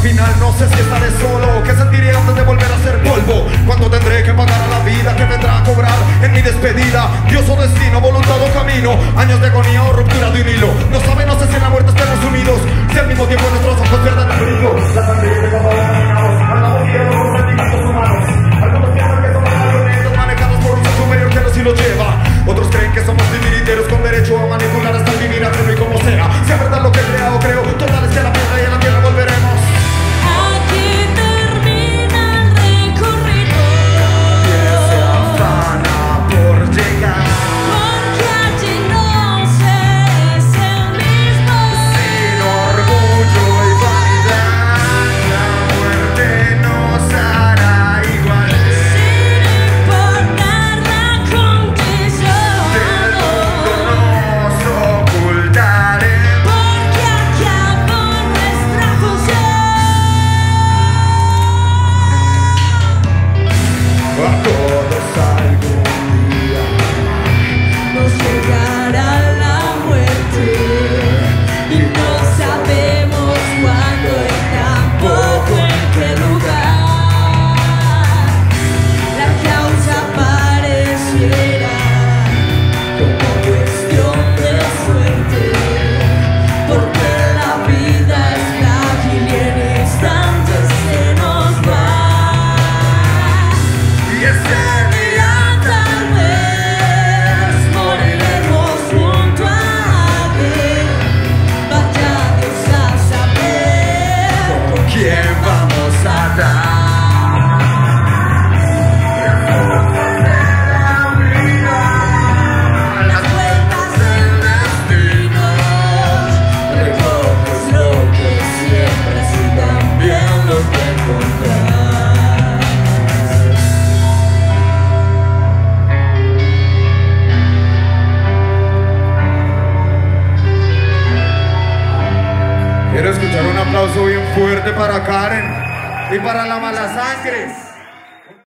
final no sé si estaré solo. ¿Qué sentiré antes de volver a ser polvo? Cuando tendré que pagar a la vida que vendrá a cobrar en mi despedida. Dios o destino, voluntad o camino, años de agonía o ruptura de un hilo. No sabe, no sé si en la muerte estemos unidos, si al mismo tiempo nuestros ojos pierdan el brillo. La sangre de papá dominados, andamos guiados por sentimientos humanos. Algunos piensan que somos marionetas manejados por un ser superior que los hilos lleva. Otros creen que somos titiriteros con derecho a manipular hasta el vivir ajeno y como sea. Si es verdad lo que crea o creo, total es que a la piedra y a la tierra volveremos. Aquí termina el recorrido. Que se afana por llegar. Porque allí no se es el mismo. Sin orgullo y vanidad, la muerte nos hará igual. Sin importar la condición. Del mundo nos ocultaremos. Porque acabó nuestra función. A todos algún día Nos llegará la muerte y no sabemos cuándo y tampoco en qué lugar. La causa pareciera como cuestión de suerte, porque la vida es frágil y en instantes se nos va. y ese Ya tal vez moriremos junto a alguien. Vaya Dios a saber con quién vamos a dar. las vueltas del destino. Recoges lo que siembras y también lo que encontrar. Quiero escuchar un aplauso bien fuerte para Karen y para la mala sangre.